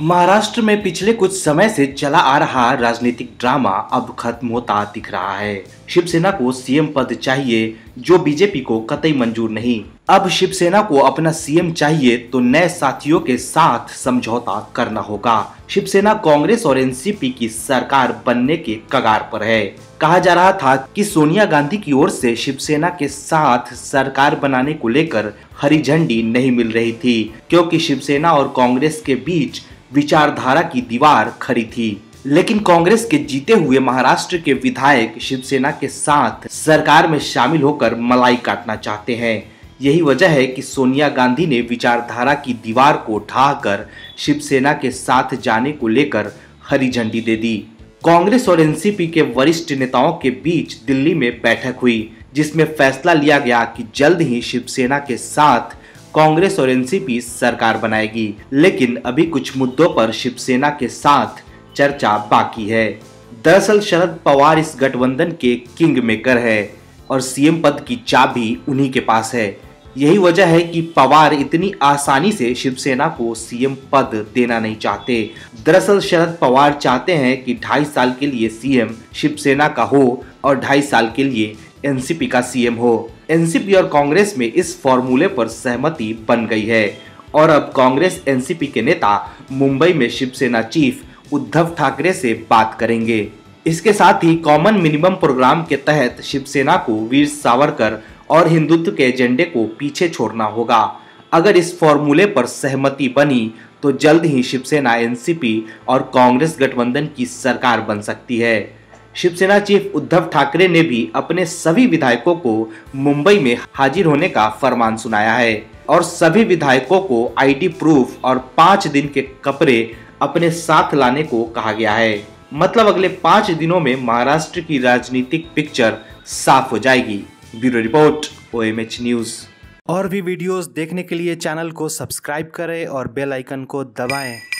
महाराष्ट्र में पिछले कुछ समय से चला आ रहा राजनीतिक ड्रामा अब खत्म होता दिख रहा है। शिवसेना को सीएम पद चाहिए, जो बीजेपी को कतई मंजूर नहीं। अब शिवसेना को अपना सीएम चाहिए तो नए साथियों के साथ समझौता करना होगा। शिवसेना कांग्रेस और एनसीपी की सरकार बनने के कगार पर है। कहा जा रहा था कि सोनिया गांधी की ओर से शिवसेना के साथ सरकार बनाने को लेकर हरी झंडी नहीं मिल रही थी, क्योंकि शिवसेना और कांग्रेस के बीच विचारधारा की दीवार खड़ी थी। लेकिन कांग्रेस के जीते हुए महाराष्ट्र के विधायक शिवसेना के साथ सरकार में शामिल होकर मलाई काटना चाहते हैं। यही वजह है कि सोनिया गांधी ने विचारधारा की दीवार को ढाकर शिवसेना के साथ जाने को लेकर हरी झंडी दे दी। कांग्रेस और एनसीपी के वरिष्ठ नेताओं के बीच दिल्ली में बैठक हुई, जिसमें फैसला लिया गया कि जल्द ही शिवसेना के साथ कांग्रेस और एनसीपी सरकार बनाएगी। लेकिन अभी कुछ मुद्दों पर शिवसेना के साथ चर्चा बाकी है। दरअसल शरद पवार इस गठबंधन के किंग मेकर है और सीएम पद की चाबी उन्हीं के पास है। यही वजह है कि पवार इतनी आसानी से शिवसेना को सीएम पद देना नहीं चाहते। दरअसल शरद पवार चाहते हैं कि 2.5 साल के लिए सीएम शिवसेना का हो और 2.5 साल के लिए एनसीपी का सीएम हो। एनसीपी और कांग्रेस में इस फॉर्मूले पर सहमति बन गई है और अब कांग्रेस एनसीपी के नेता मुंबई में शिवसेना चीफ उद्धव ठाकरे से बात करेंगे। इसके साथ ही कॉमन मिनिमम प्रोग्राम के तहत शिवसेना को वीर सावरकर और हिंदुत्व के एजेंडे को पीछे छोड़ना होगा। अगर इस फॉर्मूले पर सहमति बनी तो जल्द ही शिवसेना एनसीपी और कांग्रेस गठबंधन की सरकार बन सकती है। शिवसेना चीफ उद्धव ठाकरे ने भी अपने सभी विधायकों को मुंबई में हाजिर होने का फरमान सुनाया है और सभी विधायकों को आईडी प्रूफ और 5 दिन के कपड़े अपने साथ लाने को कहा गया है। मतलब अगले 5 दिनों में महाराष्ट्र की राजनीतिक पिक्चर साफ हो जाएगी। Bureau report, OMH news. और भी वीडियोस देखने के लिए चैनल को सब्सक्राइब करें और बेल आइकन को दबाएं।